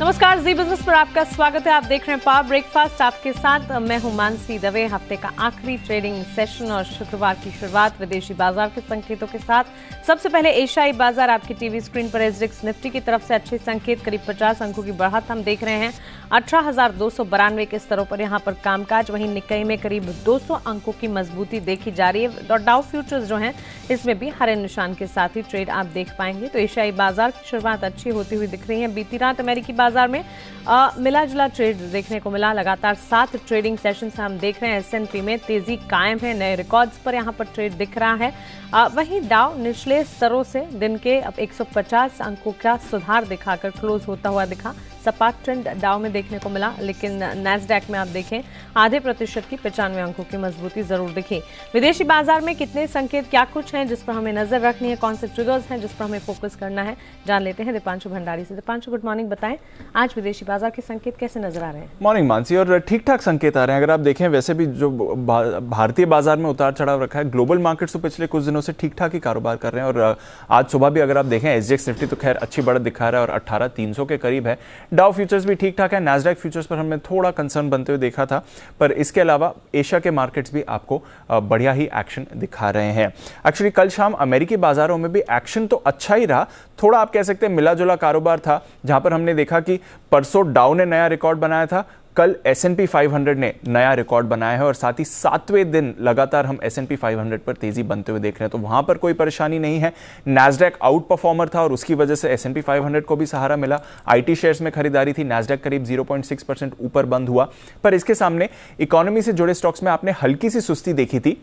नमस्कार, जी बिजनेस पर आपका स्वागत है। आप देख रहे हैं पावर ब्रेकफास्ट। आपके साथ मैं हूं मानसी दवे। हफ्ते का आखिरी ट्रेडिंग सेशन और शुक्रवार की शुरुआत विदेशी बाजार के संकेतों के साथ। सबसे पहले एशियाई बाजार आपकी टीवी स्क्रीन पर एसडेक्स निफ्टी की तरफ से अच्छे संकेत, करीब 50 अंकों की बढ़त हम देख रहे हैं। 18,292 के स्तरों पर यहां पर कामकाज। वहीं निक्केई में करीब 200 अंकों की मजबूती देखी जा रही है और डाउ फ्यूचर्स जो हैं इसमें भी हरे निशान के साथ ही ट्रेड आप देख पाएंगे। तो एशियाई बाजार की शुरुआत अच्छी होती हुई दिख रही है। बीती रात अमेरिकी बाजार में मिला जुला ट्रेड देखने को मिला। लगातार 7 ट्रेडिंग सेशंस हम देख रहे हैं। एसएनपी में तेजी कायम है, नए रिकॉर्ड्स पर यहां पर ट्रेड दिख रहा है। वहीं डाउ निचले स्तरों से दिन के अब 150 अंकों का सुधार दिखाकर क्लोज होता हुआ दिखा। सपाट ट्रेंड डाउ में देखने को मिला, लेकिन नैस्डैक में आप देखें आधे प्रतिशत की 95 अंकों की मजबूती जरूर दिखी। विदेशी बाजार में कितने संकेत, क्या कुछ हैं जिस पर हमें नजर रखनी है, कौन से ट्रिगर्स हैं जिस पर हमें फोकस करना है, जान लेते हैं दीपांशु भंडारी से। Deepanshu, good morning. बताएं आज विदेशी बाजार के संकेत कैसे नजर आ रहे हैं? मॉर्निंग मानसी, और ठीक ठाक संकेत आ रहे हैं। अगर आप देखें वैसे भी जो भारतीय बाजार में उतार चढ़ाव रखा है, ग्लोबल मार्केट्स तो पिछले कुछ दिनों से ठीक ठाक ही कारोबार कर रहे हैं। और आज सुबह भी अगर आप देखें एसडेक्स निफ्टी तो खैर अच्छी बढ़त दिखा रहा है और 18,300 के करीब है। डाउ फ्यूचर्स भी ठीक ठाक है। नैस्डैक फ्यूचर्स पर हमने थोड़ा कंसर्न बनते हुए देखा था, पर इसके अलावा एशिया के मार्केट्स भी आपको बढ़िया ही एक्शन दिखा रहे हैं। एक्चुअली कल शाम अमेरिकी बाजारों में भी एक्शन तो अच्छा ही रहा। थोड़ा आप कह सकते हैं मिला जुला कारोबार था, जहां पर हमने देखा कि परसों डाउ ने नया रिकॉर्ड बनाया था, कल S&P 500 ने नया रिकॉर्ड बनाया है और साथ ही 7वें दिन लगातार हम S&P 500 पर तेजी बनते हुए देख रहे हैं। तो वहां पर कोई परेशानी नहीं है। नैस्डैक आउट परफॉर्मर था और उसकी वजह से S&P 500 को भी सहारा मिला। आईटी शेयर्स में खरीदारी थी। नैस्डैक करीब 0.6% ऊपर बंद हुआ, पर इसके सामने इकोनॉमी से जुड़े स्टॉक्स में आपने हल्की सी सुस्ती देखी थी।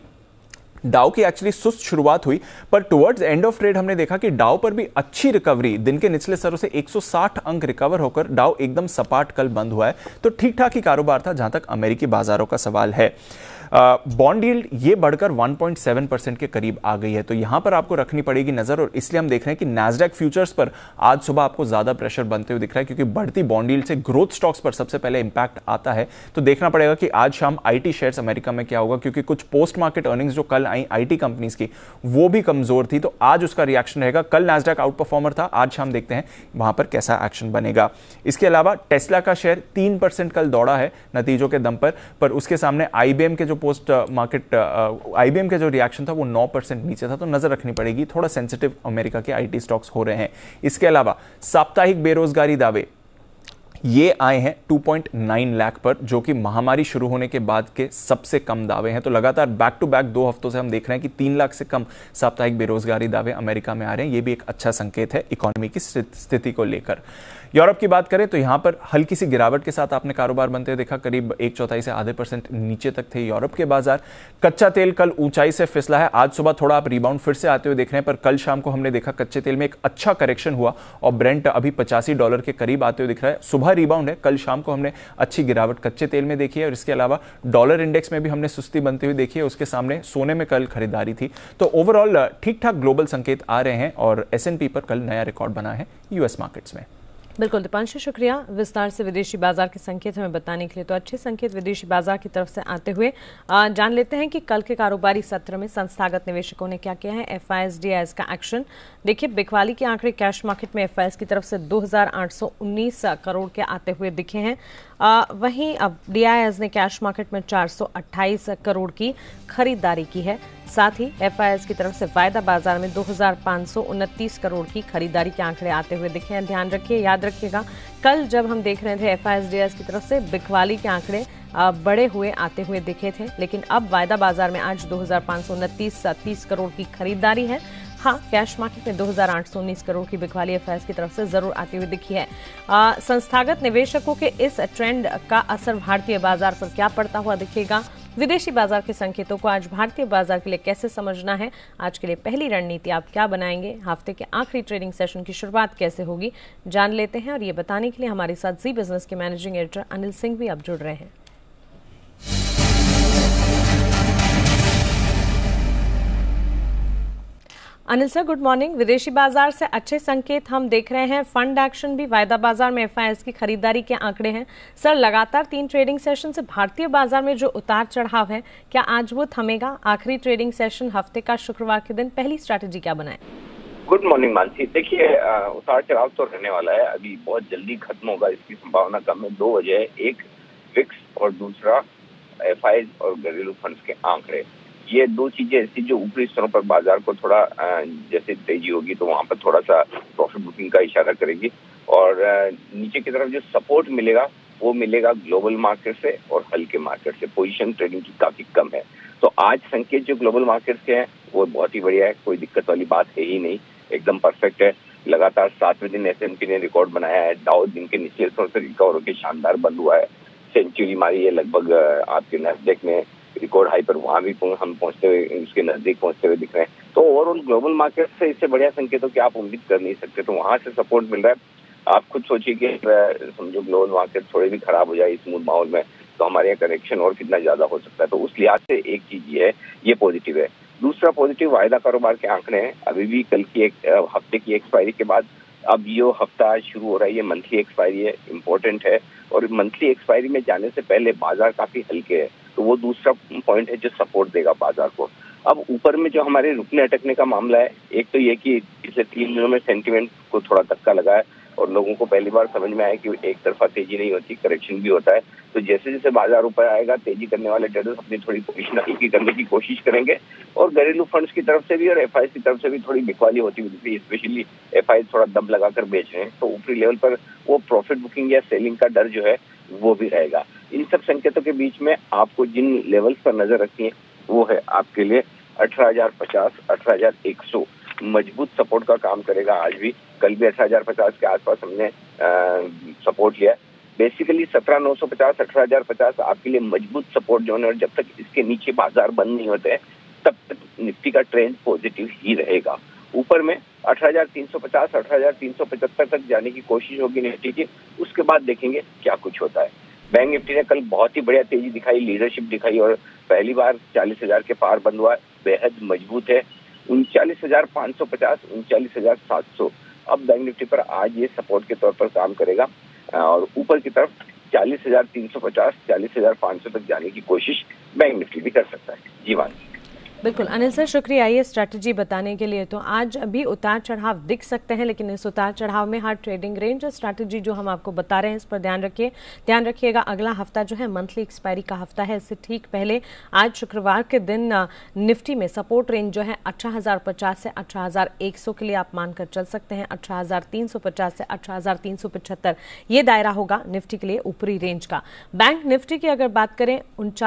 डाउ की एक्चुअली सुस्त शुरुआत हुई, पर टुवर्ड्स एंड ऑफ ट्रेड हमने देखा कि डाउ पर भी अच्छी रिकवरी, दिन के निचले स्तरों से 160 अंक रिकवर होकर डाउ एकदम सपाट कल बंद हुआ है। तो ठीक ठाक ही कारोबार था जहां तक अमेरिकी बाजारों का सवाल है। बॉन्ड यील्ड ये बढ़कर 1.7% के करीब आ गई है, तो यहां पर आपको रखनी पड़ेगी नजर। और इसलिए हम देख रहे हैं कि नैस्डैक फ्यूचर्स पर आज सुबह आपको ज्यादा प्रेशर बनते हुए दिख रहा है, क्योंकि बढ़ती बॉन्ड यील्ड से ग्रोथ स्टॉक्स पर सबसे पहले इंपैक्ट आता है। तो देखना पड़ेगा कि आज शाम आईटी शेयर्स अमेरिका में क्या होगा, क्योंकि कुछ पोस्ट मार्केट अर्निंग्स जो कल आई आईटी कंपनीज की वो भी कमजोर थी, तो आज उसका रिएक्शन रहेगा। कल नैस्डैक आउट परफॉर्मर था, आज शाम देखते हैं वहां पर कैसा एक्शन बनेगा। इसके अलावा टेस्ला का शेयर 3% कल दौड़ा है नतीजों के दम पर उसके सामने आईबीएम के जो पोस्ट मार्केट आईबीएम के जो रिएक्शन था वो 9% नीचे था। तो नजर रखनी पड़ेगी, थोड़ा सेंसिटिव अमेरिका के आईटी स्टॉक्स हो रहे हैं। इसके अलावा साप्ताहिक बेरोजगारी दावे ये आए हैं 2.9 लाख पर, जो कि महामारी शुरू होने के बाद के सबसे कम दावे हैं। तो लगातार बैक टू बैक 2 हफ्तों से हम देख रहे हैं कि 3 लाख से कम साप्ताहिक बेरोजगारी दावे अमेरिका में आ रहे हैं। ये भी एक अच्छा संकेत है इकोनॉमी की स्थिति को लेकर। यूरोप की बात करें तो यहां पर हल्की सी गिरावट के साथ आपने कारोबार बनते हुए देखा। करीब 1/4 से आधे % नीचे तक थे यूरोप के बाजार। कच्चा तेल कल ऊंचाई से फिसला है, आज सुबह थोड़ा आप रिबाउंड फिर से आते हुए देख रहे हैं, पर कल शाम को हमने देखा कच्चे तेल में एक अच्छा करेक्शन हुआ और ब्रेंट अभी $85 के करीब आते हुए दिख रहा है। सुबह रिबाउंड है, कल शाम को हमने अच्छी गिरावट कच्चे तेल में देखी है। और इसके अलावा डॉलर इंडेक्स में भी हमने सुस्ती बनती हुई देखी है। उसके सामने सोने में कल खरीदारी थी। तो ओवरऑल ठीक ठाक ग्लोबल संकेत आ रहे हैं और S&P पर कल नया रिकॉर्ड बना है यूएस मार्केट्स में। बिल्कुल दीपांशु, शुक्रिया विस्तार से विदेशी बाजार के संकेत हमें बताने के लिए। तो अच्छे संकेत विदेशी बाजार की तरफ से आते हुए जान लेते हैं कि कल के कारोबारी सत्र में संस्थागत निवेशकों ने क्या किया है। FIS-DIS का एक्शन देखिए। बिकवाली के आंकड़े कैश मार्केट में FIS की तरफ से 2,819 करोड़ के आते हुए दिखे हैं। वहीं अब DIS ने कैश मार्केट में 428 करोड़ की खरीदारी की है। साथ ही FIS की तरफ से वायदा बाजार में 2,529 करोड़ की खरीदारी के आंकड़े आते हुए दिखे हैं। ध्यान रखिए, याद रखिएगा, कल जब हम देख रहे थे FIS-DIS की तरफ से बिकवाली के आंकड़े बड़े हुए आते हुए दिखे थे, लेकिन अब वायदा बाजार में आज 2,529 करोड़ की खरीदारी है। हाँ, कैश मार्केट में 2,819 करोड़ की बिकवाली FIS की तरफ से जरूर आती हुई दिखी है। संस्थागत निवेशकों के इस ट्रेंड का असर भारतीय बाजार पर क्या पड़ता हुआ दिखेगा, विदेशी बाजार के संकेतों को आज भारतीय बाजार के लिए कैसे समझना है, आज के लिए पहली रणनीति आप क्या बनाएंगे, हफ्ते के आखिरी ट्रेडिंग सेशन की शुरुआत कैसे होगी, जान लेते हैं। और ये बताने के लिए हमारे साथ जी बिजनेस के मैनेजिंग एडिटर अनिल सिंह भी अब जुड़ रहे हैं। Anil sir, good morning. विदेशी बाजार से अच्छे संकेत हम देख रहे हैं, फंड एक्शन भी, वायदा बाजार में FIS की खरीदारी के आंकड़े हैं। सर, लगातार 3 ट्रेडिंग सेशन से भारतीय बाजार में जो उतार चढ़ाव है, क्या आज वो थमेगा? आखिरी ट्रेडिंग सेशन हफ्ते का शुक्रवार के दिन, पहली स्ट्रैटेजी क्या बनाए? Good morning Mansi. देखिए, उतार चढ़ाव तो रहने वाला है, अभी बहुत जल्दी खत्म होगा इसकी संभावना कम है। दो वजह है, एक विक्स और दूसरा एफआईज और घरेलू फंड्स के आंकड़े। ये दो चीजें ऐसी जो ऊपरी स्तरों पर बाजार को थोड़ा जैसे तेजी होगी तो वहां पर थोड़ा सा प्रॉफिट बुकिंग का इशारा करेगी, और नीचे की तरफ जो सपोर्ट मिलेगा वो मिलेगा ग्लोबल मार्केट से और हल्के मार्केट से। पोजीशन ट्रेडिंग की काफी कम है, तो आज संकेत जो ग्लोबल मार्केट के हैं वो बहुत ही बढ़िया है, कोई दिक्कत वाली बात है ही नहीं, एकदम परफेक्ट है। लगातार 7वें दिन एसएमपी ने रिकॉर्ड बनाया है, डाउ दिन के निचले स्तर से रिकवर होकर शानदार बंद हुआ है, सेंचुरी मारी है लगभग। आपके नैस्डैक में रिकॉर्ड हाई पर वहां भी हम पहुंचते हुए, उसके नजदीक पहुंचते हुए दिख रहे हैं। तो ओवरऑल ग्लोबल मार्केट से इससे बढ़िया संकेतों की आप उम्मीद कर नहीं सकते, तो वहां से सपोर्ट मिल रहा है। आप खुद सोचिए कि समझो ग्लोबल मार्केट थोड़े भी खराब हो जाए स्मूथ माहौल में तो हमारे यहाँ करेक्शन और कितना ज्यादा हो सकता है। तो उस लिहाज से एक चीज ये है, ये पॉजिटिव है। दूसरा पॉजिटिव वायदा कारोबार के आंकड़े हैं। अभी भी कल की एक हफ्ते की एक्सपायरी के बाद अब ये हफ्ता शुरू हो रहा है, ये मंथली एक्सपायरी है, इंपॉर्टेंट है, और मंथली एक्सपायरी में जाने से पहले बाजार काफी हल्के है, तो वो दूसरा पॉइंट है जो सपोर्ट देगा बाजार को। अब ऊपर में जो हमारे रुकने अटकने का मामला है, एक तो ये कि पिछले 3 दिनों में सेंटिमेंट को थोड़ा धक्का लगा है और लोगों को पहली बार समझ में आया कि एक तरफा तेजी नहीं होती, करेक्शन भी होता है। तो जैसे जैसे बाजार ऊपर आएगा, तेजी करने वाले ट्रेडर्स अपनी थोड़ी पोजीशन हल्की करने की कोशिश करेंगे, और घरेलू फंड्स की तरफ से भी और एफआई की तरफ से भी थोड़ी बिकवाली होती हुई, स्पेशली एफआई थोड़ा दम लगाकर बेच रहे हैं, तो ऊपरी लेवल पर वो प्रॉफिट बुकिंग या सेलिंग का डर जो है वो भी रहेगा। इन सब संकेतों के बीच में आपको जिन लेवल्स पर नजर रखनी है वो है आपके लिए 18,050, 18,100 मजबूत सपोर्ट का काम करेगा। आज भी, कल भी 18,050 के आसपास हमने सपोर्ट लिया। बेसिकली 17,950, 18,050 आपके लिए मजबूत सपोर्ट जोन है, और जब तक इसके नीचे बाजार बंद नहीं होते हैं तब तक निफ्टी का ट्रेंड पॉजिटिव ही रहेगा। ऊपर में 18,350, 18,375 तक जाने की कोशिश होगी निफ्टी की, उसके बाद देखेंगे क्या कुछ होता है। बैंक निफ्टी ने कल बहुत ही बढ़िया तेजी दिखाई, लीडरशिप दिखाई, और पहली बार 40,000 के पार बंद हुआ, बेहद मजबूत है। 39,550, 39,700 अब बैंक निफ्टी पर आज ये सपोर्ट के तौर पर काम करेगा, और ऊपर की तरफ 40,350, 40,500 तक जाने की कोशिश बैंक निफ्टी भी कर सकता है। जी वानी। बिल्कुल अनिल सर, शुक्रिया ये स्ट्रैटेजी बताने के लिए। तो आज अभी उतार चढ़ाव दिख सकते हैं, लेकिन इस उतार चढ़ाव में हर ट्रेडिंग रेंज और स्ट्रैटेजी जो हम आपको बता रहे हैं इस पर ध्यान रखिएगा। अगला हफ्ता जो है मंथली एक्सपायरी का हफ्ता है, इससे ठीक पहले आज शुक्रवार के दिन निफ्टी में सपोर्ट रेंज जो है 18,050 से 18,100 के लिए आप मानकर चल सकते हैं। 18,350 से 18,375 ये दायरा होगा निफ्टी के लिए ऊपरी रेंज का। बैंक निफ्टी की अगर बात करें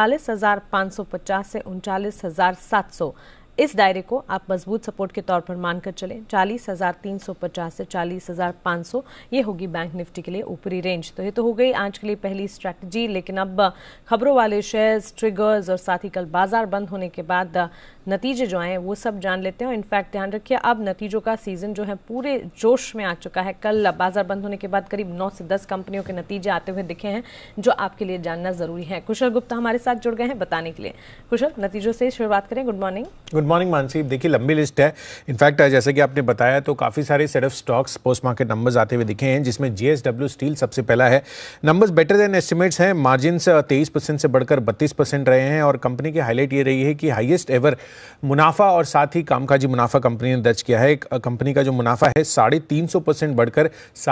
39,550 से 39,700 इस दायरे को आप मजबूत सपोर्ट के तौर पर मानकर चलें। 40,350 से 40,500 ये होगी बैंक निफ्टी के लिए ऊपरी रेंज। तो ये तो हो गई आज के लिए पहली स्ट्रैटेजी, लेकिन अब खबरों वाले शेयर्स, ट्रिगर्स और साथ ही कल बाजार बंद होने के बाद नतीजे जो आए वो सब जान लेते हैं। और इनफैक्ट ध्यान रखिए, अब नतीजों का सीजन जो है पूरे जोश में आ चुका है। कल बाजार बंद होने के बाद करीब 9 से 10 कंपनियों के नतीजे आते हुए दिखे हैं जो आपके लिए जानना जरूरी है। कुशल गुप्ता हमारे साथ जुड़ गए हैं बताने के लिए। कुशल, नतीजों से शुरुआत करें। Good morning. Good morning Mansi. देखिए लंबी लिस्ट है, इनफैक्ट जैसे कि आपने बताया तो काफ़ी सारे set of stocks post market numbers आते हुए दिखे हैं, जिसमें JSW स्टील सबसे पहला है। नंबर्स बेटर देन एस्टिमेट्स हैं, मार्जिन्स 23% से बढ़कर 32% रहे हैं, और कंपनी की हाईलाइट ये रही है कि हाईएस्ट एवर मुनाफा और साथ ही कामकाजी मुनाफा कंपनी ने दर्ज किया है। कंपनी का जो मुनाफा है 350% बढ़कर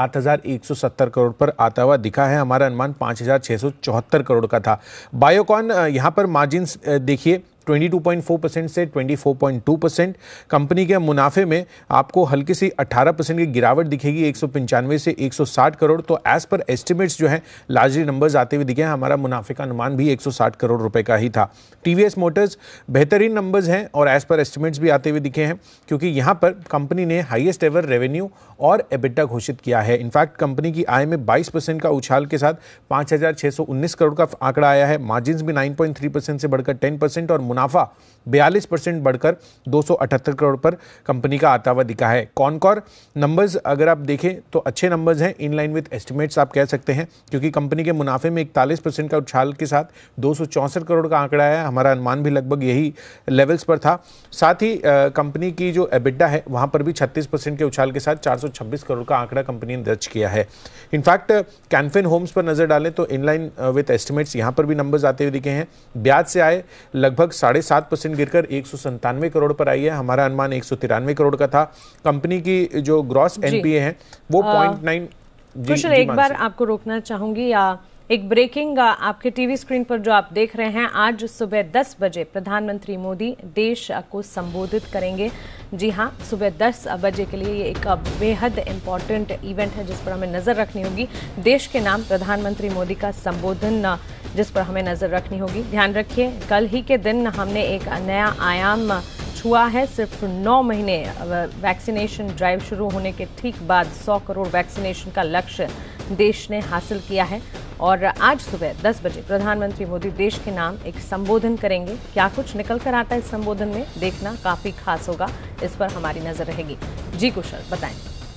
7,170 करोड़ पर आता हुआ दिखा है। हमारा अनुमान 5,674 करोड़ का था। बायोकॉन यहाँ पर मार्जिन्स देखिए 22.4% से 24.2%। कंपनी के मुनाफे में आपको हल्की सी 18% की गिरावट दिखेगी, 195 से 160 करोड़। तो एज पर एस्टिमेट्स जो है लार्जली नंबर्स आते हुए दिखे हैं। हमारा मुनाफे का अनुमान भी 160 करोड़ रुपए का ही था। TVS मोटर्स बेहतरीन नंबर्स हैं और एज पर एस्टिमेट्स भी आते हुए दिखे हैं, क्योंकि यहाँ पर कंपनी ने हाईएस्ट एवर रेवेन्यू और EBITDA घोषित किया है। इनफैक्ट कंपनी की आय में 22% का उछाल के साथ 5,619 करोड़ का आंकड़ा आया है। मार्जिन्स भी 9.3% से बढ़कर 10% और मुनाफा 42% बढ़कर 278 करोड़ पर कंपनी का आता हुआ दिखा है। कॉनकॉर नंबर्स अगर आप देखें तो अच्छे नंबर्स हैं, इन लाइन विद एस्टिमेट्स आप कह सकते हैं, क्योंकि कंपनी के मुनाफे में 41% का उछाल के साथ 264 करोड़ का आंकड़ा आया। हमारा अनुमान भी लगभग यही लेवल्स पर था। साथ ही कंपनी की जो EBITDA है वहां पर भी 36% के उछाल के साथ 426 करोड़ का आंकड़ा कंपनी ने दर्ज किया है। इनफैक्ट कैनफिन होम्स पर नजर डालें तो इनलाइन विद एस्टिमेट्स यहां पर भी नंबर्स आते हुए दिखे हैं। ब्याज से आए लगभग 7.5% गिरकर 197 करोड़ पर आई है। हमारा अनुमान 193 करोड़ का था। कंपनी की जो ग्रॉस एनपीए है वो 0.9। कुशल, एक बार आपको रोकना चाहूंगी, या एक ब्रेकिंग आपके टीवी स्क्रीन पर जो आप देख रहे हैं, आज सुबह 10 बजे प्रधानमंत्री मोदी देश को संबोधित करेंगे। जी हाँ, सुबह 10 बजे के लिए ये एक बेहद इंपॉर्टेंट इवेंट है जिस पर हमें नजर रखनी होगी। देश के नाम प्रधानमंत्री मोदी का संबोधन जिस पर हमें नजर रखनी होगी। ध्यान रखिए, कल ही के दिन हमने एक नया आयाम छुआ है। सिर्फ 9 महीने वैक्सीनेशन ड्राइव शुरू होने के ठीक बाद 100 करोड़ वैक्सीनेशन का लक्ष्य देश ने हासिल किया है। और आज सुबह 10 बजे प्रधानमंत्री मोदी देश के नाम एक संबोधन करेंगे। क्या कुछ निकल कर आता है इस संबोधन में, देखना काफी खास होगा। इस पर हमारी नजर रहेगी। जी कुशल, बताएं।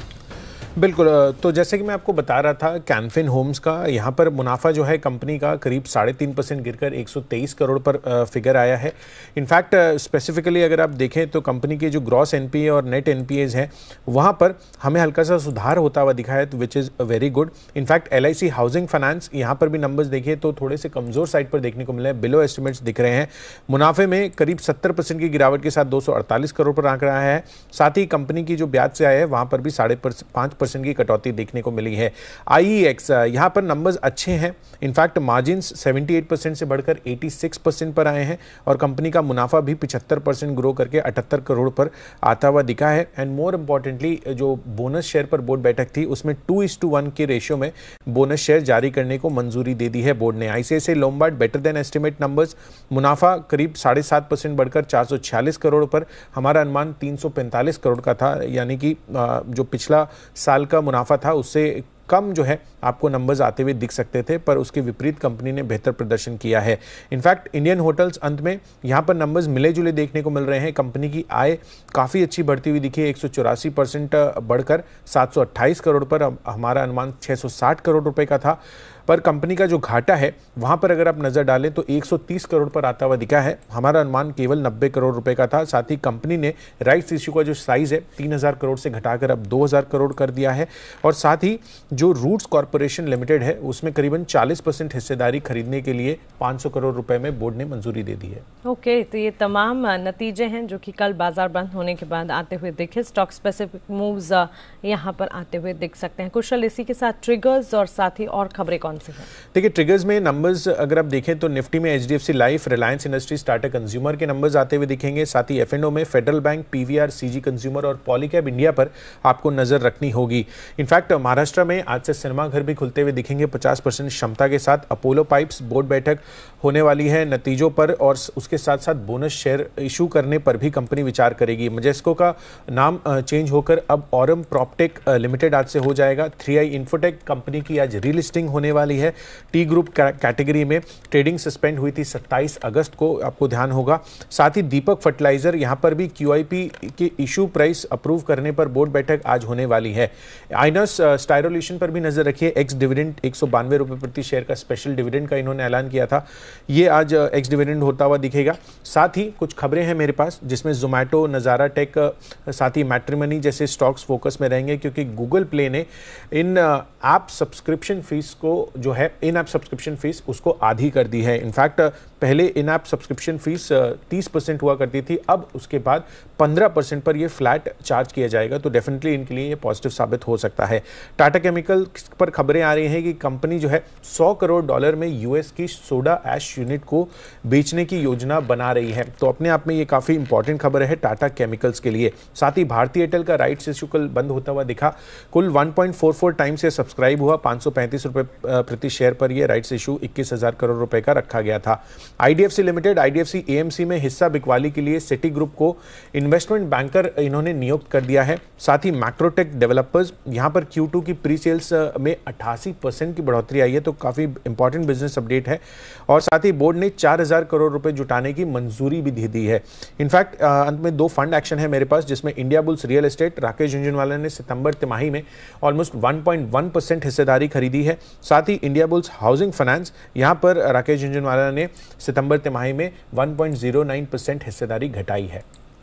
बिल्कुल, तो जैसे कि मैं आपको बता रहा था, कैनफिन होम्स का यहाँ पर मुनाफा जो है कंपनी का करीब 3.5% गिरकर 123 करोड़ पर फिगर आया है। इनफैक्ट स्पेसिफिकली अगर आप देखें तो कंपनी के जो ग्रॉस एनपीए और नेट एनपीएज हैं वहाँ पर हमें हल्का सा सुधार होता हुआ दिखा है, which is very good. In fact LIC housing finance, यहाँ पर भी नंबर्स देखिए तो थोड़े से कमजोर साइड पर देखने को मिले हैं, बिलो एस्टिमेट्स दिख रहे हैं। मुनाफे में करीब 70% की गिरावट के साथ 248 करोड़ पर आंकड़ा है। साथ ही कंपनी की जो ब्याज से आया है वहाँ पर भी 5.5% की कटौती देखने को मिली है। IEX, यहाँ पर नंबर्स अच्छे हैं। इनफैक्ट मार्जिन्स 78% से बढ़कर 86% पर आए हैं और कंपनी का मुनाफा भी 75% ग्रो करके 78 करोड़ पर आता हुआ दिखा है। एंड मोर इम्पॉर्टेंटली जो बोनस शेयर पर बोर्ड बैठक थी उसमें 2:1 के रेशियो में बोनस शेयर जारी करने को मंजूरी दे दी है बोर्ड ने। ICICI Lombard better than estimate numbers, मुनाफा करीब 7.5% बढ़कर 446 करोड़ पर, हमारा अनुमान 345 करोड़ का था, यानी कि जो पिछला साल का मुनाफा था उससे कम जो है आपको नंबर्स आते हुए दिख सकते थे, पर उसके विपरीत कंपनी ने बेहतर प्रदर्शन किया है। इनफैक्ट इंडियन होटल्स अंत में यहाँ पर नंबर्स मिले जुले देखने को मिल रहे हैं। कंपनी की आय काफ़ी अच्छी बढ़ती हुई दिखी है, 184% बढ़कर 728 करोड़ पर, हमारा अनुमान 660 करोड़ रुपए का था। पर कंपनी का जो घाटा है वहाँ पर अगर आप नज़र डालें तो 130 करोड़ पर आता हुआ दिखा है, हमारा अनुमान केवल 90 करोड़ रुपए का था। साथ ही कंपनी ने राइट्स इश्यू का जो साइज़ है 3000 करोड़ से घटाकर अब 2000 करोड़ कर दिया है। और साथ ही जो रूट्स कॉरपोरेशन लिमिटेड है उसमें करीबन 40% हिस्सेदारी खरीदने के लिए 500 करोड़ रुपए में बोर्ड ने मंजूरी दे दी है। ओके, तो ये तमाम नतीजे हैं जो कि कल बाजार बंद होने के बाद आते हुए दिखे। स्टॉक स्पेसिफिक मूव्स यहाँ पर आते हुए दिख सकते हैं। कुशल, इसी के साथ ट्रिगर्स और साथ ही और खबरें कौन सी हैं? देखिए, ट्रिगर्स में नंबर्स अगर आप देखें तो निफ्टी में HDFC life, Reliance industries, Tata consumer के नंबर्स आते हुए दिखेंगे। साथ ही F&O में federal bank, PVR, CG consumer और पॉलीकैब इंडिया पर आपको नजर रखनी होगी। इनफैक्ट महाराष्ट्र में आज से सिनेमा घर भी खुलते हुए दिखेंगे 50% क्षमता के साथ। अपोलो पाइप्स बोर्ड बैठक होने वाली है नतीजों पर, और उसके साथ साथ बोनस शेयर इशू करने पर भी कंपनी विचार करेगी। मजेस्को का नाम चेंज होकर अब ऑरम प्रॉपटेक लिमिटेड आज से हो जाएगा। 3i इन्फोटेक कंपनी की आज रीलिस्टिंग होने वाली है। टी ग्रुप कैटेगरी में ट्रेडिंग सस्पेंड हुई थी 27 अगस्त को, आपको ध्यान होगा। साथ ही दीपक फर्टिलाइजर, यहां पर भी QIP के इशू प्राइस अप्रूव करने पर बोर्ड बैठक आज होने वाली है। आइनस स्टायरोल्यूशन पर भी नजर रखिए। एक्स डिविडेंड 192 रुपए प्रति शेयर का स्पेशल डिविडेंड का इन्होंने ऐलान किया था, ये आज एक्स डिविडेंड होता हुआ दिखेगा। साथ ही कुछ खबरें हैं मेरे पास जिसमें जोमैटो, नजारा टेक, साथ ही मैट्रिमनी जैसे स्टॉक्स फोकस में रहेंगे, क्योंकि गूगल प्ले ने इन ऐप सब्सक्रिप्शन फीस को जो है इन ऐप सब्सक्रिप्शन फीस उसको आधी कर दी है। इनफैक्ट पहले इन ऐप सब्सक्रिप्शन फीस 30% हुआ करती थी, अब उसके बाद 15% पर ये फ्लैट चार्ज किया जाएगा, तो डेफिनेटली इनके लिए ये पॉजिटिव साबित हो सकता है। टाटा केमिकल पर खबरें आ रही हैं कि कंपनी जो है $100 करोड़ में US की सोडा ऐश यूनिट को बेचने की योजना बना रही है, तो अपने आप में ये काफी इंपॉर्टेंट खबर है टाटा केमिकल्स के लिए। साथ ही भारतीय एयरटेल का राइट्स इश्यू कल बंद होता हुआ दिखा, कुल 1.44 टाइम से सब्सक्राइब हुआ, 535 रुपए प्रति शेयर पर यह राइट्स इशू 21,000 करोड़ रुपए का रखा गया था। IDFC लिमिटेड, IDFC AMC में हिस्सा बिकवाली के लिए सिटी ग्रुप को इन्वेस्टमेंट बैंकर इन्होंने नियुक्त कर दिया है। साथ ही मैक्रोटेक डेवलपर्स, यहां पर Q2 की प्री सेल्स में 88% की बढ़ोतरी आई है, तो काफी इंपॉर्टेंट बिजनेस अपडेट है। और साथ ही बोर्ड ने 4000 करोड़ रुपए जुटाने की मंजूरी भी दे दी है। इनफैक्ट अंत में 2 फंड एक्शन है मेरे पास, जिसमें India bulls real estate, Rakesh Jhunjhunwala ने सितंबर तिमाही में ऑलमोस्ट 1.1% हिस्सेदारी खरीदी है। साथ ही इंडिया बुल्स हाउसिंग फाइनेंस, यहां पर राकेश झुनझुनवाला ने सितंबर तिमाही में 1.09% हिस्सेदारी घटाई है।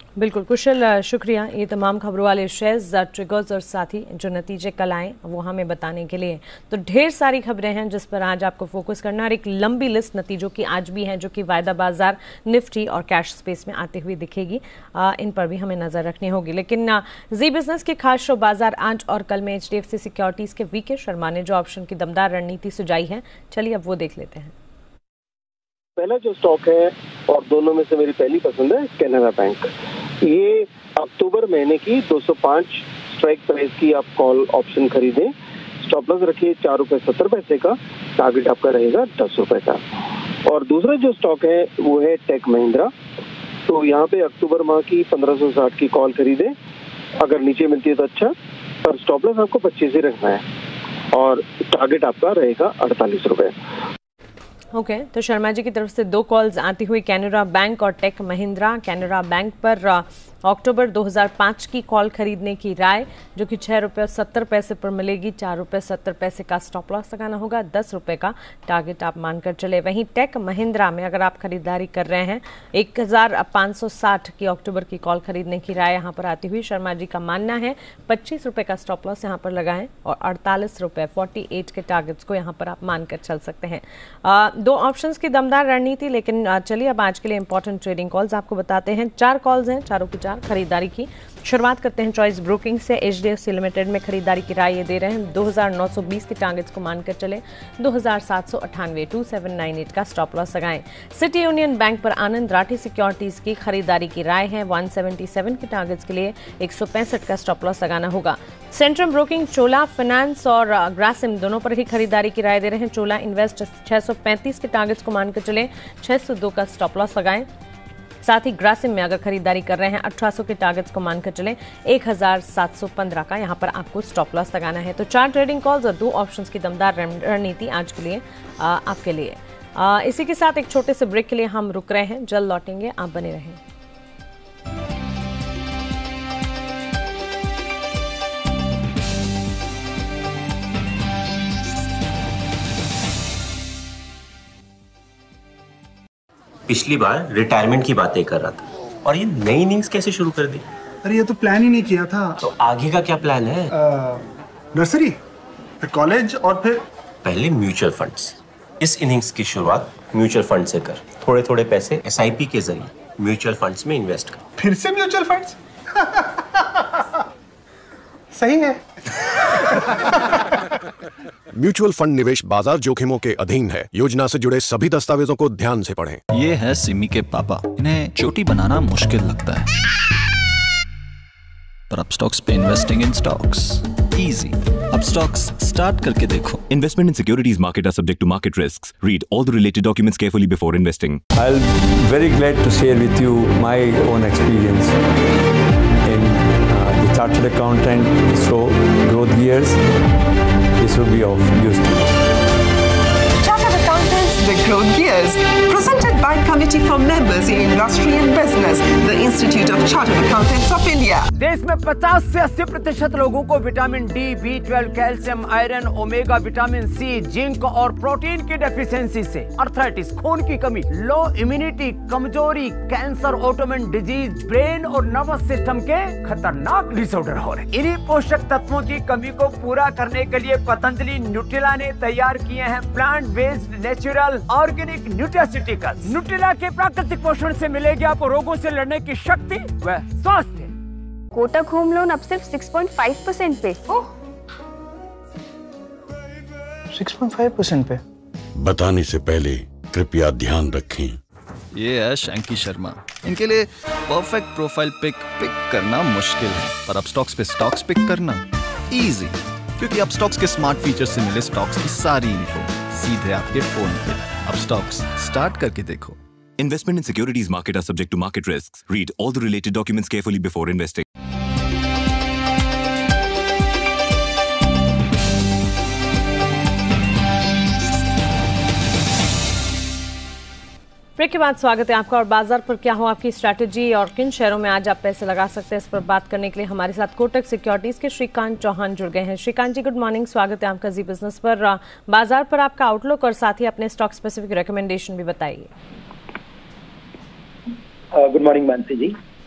बिल्कुल कुशल, शुक्रिया ये तमाम खबरों वाले शेयर्स, ट्रिगर्स और साथ ही जो नतीजे कल आए वो हमें बताने के लिए। तो ढेर सारी खबरें हैं जिस पर आज आपको फोकस करना, और एक लंबी लिस्ट नतीजों की आज भी है जो कि वायदा बाजार, निफ्टी और कैश स्पेस में आते हुए दिखेगी। इन पर भी हमें नजर रखनी होगी। लेकिन जी बिजनेस के खास शो बाजार आज और कल में HDFC सिक्योरिटीज के वीके शर्मा ने जो ऑप्शन की दमदार रणनीति सुझाई है, चलिए अब वो देख लेते हैं। पहला जो स्टॉक है और दोनों में से मेरी पहली पसंद है कैनरा बैंक। ये अक्टूबर महीने की 205 स्ट्राइक प्राइस की आप कॉल ऑप्शन खरीदें, स्टॉप लॉस रखिए 4 रुपए 70 पैसे का, टारगेट आपका रहेगा 10 रुपए का। और दूसरा जो स्टॉक है वो है टेक महिंद्रा। तो यहाँ पे अक्टूबर माह की 1560 की कॉल खरीदें, अगर नीचे मिलती है तो अच्छा, पर स्टॉप लॉस आपको 25 ही रखना है और टारगेट आपका रहेगा 48 रुपए। ओके, तो शर्मा जी की तरफ से 2 कॉल्स आती हुई कैनरा बैंक और टेक महिंद्रा। कैनरा बैंक पर अक्टूबर 2005 की कॉल खरीदने की राय जो कि 6 रुपये 70 पैसे पर मिलेगी, 4 रुपये 70 पैसे का स्टॉप लॉस लगाना होगा, 10 रुपये का टारगेट आप मानकर चले। वहीं टेक महिंद्रा में अगर आप खरीदारी कर रहे हैं 1560 की अक्टूबर की कॉल खरीदने की राय यहाँ पर आती हुई। शर्मा जी का मानना है 25 रुपये का स्टॉप लॉस यहाँ पर लगाएं और 48 रुपये 48 के टारगेट्स को यहाँ पर आप मानकर चल सकते हैं। 2 ऑप्शंस की दमदार रणनीति। लेकिन चलिए अब आज के लिए इंपॉर्टेंट ट्रेडिंग कॉल्स आपको बताते हैं। 4 कॉल्स हैं, चारों की 4 खरीदारी की। शुरुआत करते हैं चॉइस ब्रोकिंग से। HDFC लिमिटेड में खरीदारी की राय ये दे रहे हैं 2920 के टारगेट्स को मानकर चले, 2798 2798 का स्टॉप लॉस लगाएं। सिटी यूनियन बैंक पर आनंद राठी सिक्योरिटीज की खरीदारी की राय है 177 के टारगेट्स के लिए 165 का स्टॉप लॉस लगाना होगा। सेंट्रम ब्रोकिंग चोला फाइनेंस और ग्रासिम दोनों पर ही खरीदारी की राय दे रहे हैं। चोला इन्वेस्ट 635 के टारगेट्स को मानकर चले, 602 का स्टॉप लॉस लगाएं। साथ ही ग्रासिम में अगर खरीदारी कर रहे हैं 1800 के टारगेट्स को मानकर चले, 1715 का यहां पर आपको स्टॉप लॉस लगाना है। तो 4 ट्रेडिंग कॉल्स और 2 ऑप्शंस की दमदार रणनीति आज के लिए आपके लिए। इसी के साथ एक छोटे से ब्रेक के लिए हम रुक रहे हैं, जल्द लौटेंगे, आप बने रहें। पिछली बार रिटायरमेंट की बातें कर रहा था और ये नई इनिंग्स कैसे शुरू कर दी? अरे ये तो प्लान ही नहीं किया था। तो आगे का क्या प्लान है? नर्सरी, फिर कॉलेज और फिर पहले म्यूचुअल फंड्स। इस इनिंग्स की शुरुआत म्यूचुअल फंड से कर। थोड़े थोड़े पैसे SIP के जरिए म्यूचुअल फंड्स में इन्वेस्ट कर। फिर से म्यूचुअल फंड्स? सही है। म्यूचुअल फंड निवेश बाजार जोखिमों के अधीन है। योजना से जुड़े सभी दस्तावेजों को ध्यान से पढ़ें। ये है सिमी के पापा, इन्हें चोटी बनाना मुश्किल लगता है, पर अब स्टॉक्स पे इन्वेस्टिंग इन स्टॉक्स इजी। अब स्टॉक्स स्टार्ट करके देखो। Investment in securities market are subject to market risks. Read all the related documents carefully before investing. I'll very glad to share with you my own experience in the chartered accountant. So growth years, this will be of use to you. Chartered Accountants, the Growth Gears, presented by Committee for Members in Industry and Business, the Institute of Chartered Accountants of India. देश में 50 से 80% लोगों को vitamin D, B12, calcium, iron, omega, vitamin C, zinc और protein की deficiency से arthritis, खून की कमी, लो इम्यूनिटी, कमजोरी, कैंसर, ऑटोइम्यून डिजीज, ब्रेन और नर्वस सिस्टम के खतरनाक डिसऑर्डर हो रहे। इन्हीं पोषक तत्वों की कमी को पूरा करने के लिए पतंजलि न्यूट्रिला ने तैयार किए हैं plant based natural organic nutraceuticals. Nutrila के प्राकृतिक पोषण से मिलेगी आपको रोगों से लड़ने की शक्ति व स्वास्थ्य। कोटक होम लोन अब सिर्फ 6.5% पे। 6.5% पे? बताने से पहले कृपया ध्यान रखें। ये है शैंकी शर्मा, इनके लिए परफेक्ट प्रोफाइल पिक करना मुश्किल है, पर अब स्टॉक्स पे स्टॉक्स पिक करना इजी, क्योंकि अब स्टॉक्स के स्मार्ट फीचर से मिले स्टॉक्स की सारी इन्फो सीधे आपके फोन पे। अब स्टॉक्स स्टार्ट करके देखो। Investment in securities market are subject to market risks. Read all the related documents carefully before investing. Break के बाद स्वागत है आपका। और बाजार पर क्या हो आपकी स्ट्रैटेजी और किन शेयरों में आज आप पैसे लगा सकते हैं, इस पर बात करने के लिए हमारे साथ कोटक सिक्योरिटीज के श्रीकांत चौहान जुड़ गए हैं। श्रीकांत जी, गुड मॉर्निंग, स्वागत है आपका जी बिजनेस पर। बाजार पर आपका आउटलुक और साथ ही अपने स्टॉक स्पेसिफिक रिकमेंडेशन भी बताइए। Good morning Mansi ji.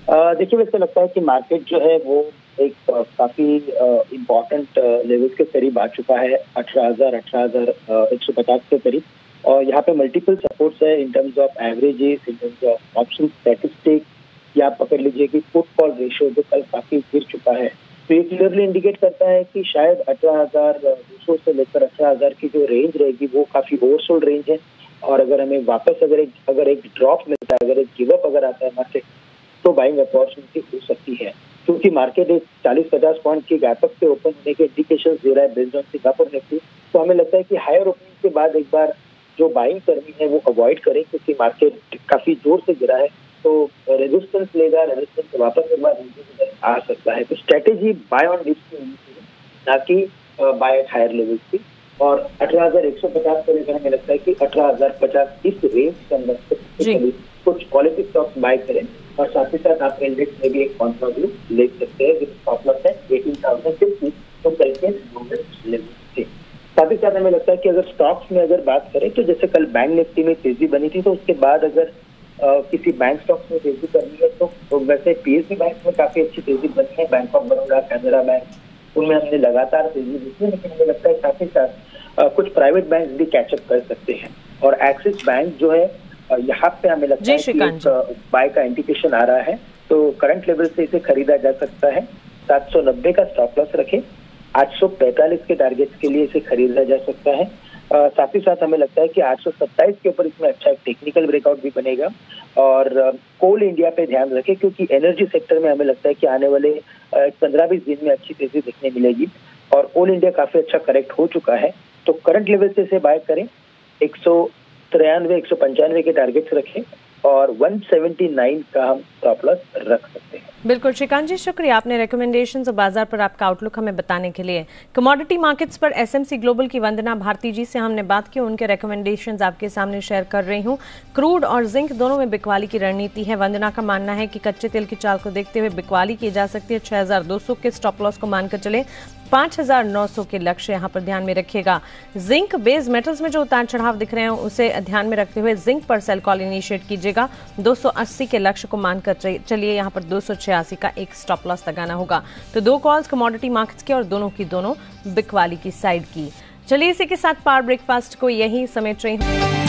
देखिए, वैसे लगता है कि मार्केट जो है वो एक काफी इम्पोर्टेंट लेवल्स के करीब आ चुका है, 18,150 के करीब। और यहाँ पे मल्टीपल सपोर्ट्स है in terms of averages, in terms of option statistic, या पकड़ लीजिए कि पुट कॉल रेशियो जो कल काफी गिर चुका है। तो ये क्लियरली इंडिकेट करता है कि शायद 18,200 से लेकर 18,000 की जो रेंज रहेगी वो काफी ओवरसोल्ड रेंज है। और अगर हमें वापस अगर एक ड्रॉप मिलता है, अगर एक गिवअप अगर आता है मार्केट, तो बाइंग अपॉर्चुनिटी हो सकती है, क्योंकि मार्केट एक 40-50 पॉइंट की गैप अप से ओपन होने के इंडिकेशन दे रहा है बेस्ड ऑन सिंगापुर निफ्टी। तो हमें लगता है कि हायर ओपनिंग के बाद एक बार जो बाइंग करनी है वो अवॉइड करें, क्योंकि मार्केट काफी जोर से गिरा है। तो रेजिस्टेंस लेगा, रेजिस्टेंस से वापस एक बार नीचे आ सकता है। तो स्ट्रेटेजी बाय ऑन डिप्स की होनी चाहिए, ना कि बाय एट हायर लेवल्स की। और 18,150 से लेकर हमें लगता है कि 18,050 इस रेंज के अंदर कुछ क्वालिटी स्टॉक्स बाय करें। और साथ ही साथ आप इंडेक्स में भी एक कॉन्ट्रा व्यू ले सकते हैं, जिसका स्टॉप लॉस है 18,050, तो कल के लेवल थे। साथ ही साथ हमें लगता है कि अगर स्टॉक्स में अगर बात करें तो जैसे कल बैंक निफ्टी में तेजी बनी थी, तो उसके बाद अगर किसी बैंक स्टॉक्स में तेजी करनी है तो वैसे पीएसयू बैंक में काफी अच्छी तेजी बनी है, bank of Baroda, Canara bank, उनमें हमने लगातार तेजी देखी है। लेकिन हमें लगता है साथ ही साथ कुछ प्राइवेट बैंक भी कैचअप कर सकते हैं। और एक्सिस बैंक जो है यहाँ पे हमें लगता है कि बाय का इंडिकेशन आ रहा है, तो करंट लेवल से इसे खरीदा जा सकता है। 790 का स्टॉप लॉस रखें, 845 के टारगेट्स के लिए इसे खरीदा जा सकता है। साथ ही साथ हमें लगता है कि 827 के ऊपर इसमें अच्छा एक टेक्निकल ब्रेकआउट भी बनेगा। और कोल इंडिया पे ध्यान रखें, क्योंकि एनर्जी सेक्टर में हमें लगता है कि आने वाले 15-20 दिन में अच्छी तेजी देखने मिलेगी। और कोल इंडिया काफी अच्छा करेक्ट हो चुका है, तो करंट लेवल से इसे बाय करें। 193-195 के टारगेट्स रखें और 179 का हम स्टॉप लॉस रख सकते हैं। बिल्कुल श्रीकांत जी, शुक्रिया आपने रिकमेंडेशंस और बाजार पर आपका आउटलुक हमें बताने के लिए। कमोडिटी मार्केट्स पर एसएमसी ग्लोबल की वंदना भारती जी से हमने बात की, उनके रिकमेंडेशंस आपके सामने शेयर कर रही हूं। क्रूड और जिंक दोनों में बिकवाली की रणनीति है। वंदना का मानना है कि कच्चे तेल की चाल को देखते हुए बिकवाली की जा सकती है। 6,200 के स्टॉप लॉस को मानकर चले, 5,900 के लक्ष्य यहां पर ध्यान में रखिएगा। जिंक बेस मेटल्स में जो उतार चढ़ाव दिख रहे हैं उसे ध्यान में रखते हुए जिंक पर सेल कॉल इनिशिएट कीजिएगा। 280 के लक्ष्य को मानकर चलिए, यहां पर 286 का एक स्टॉप लॉस लगाना होगा। तो 2 कॉल्स कमोडिटी मार्केट्स के और दोनों की दोनों बिकवाली की साइड की। चलिए इसी के साथ पावर ब्रेकफास्ट को यही समेट रही हूं।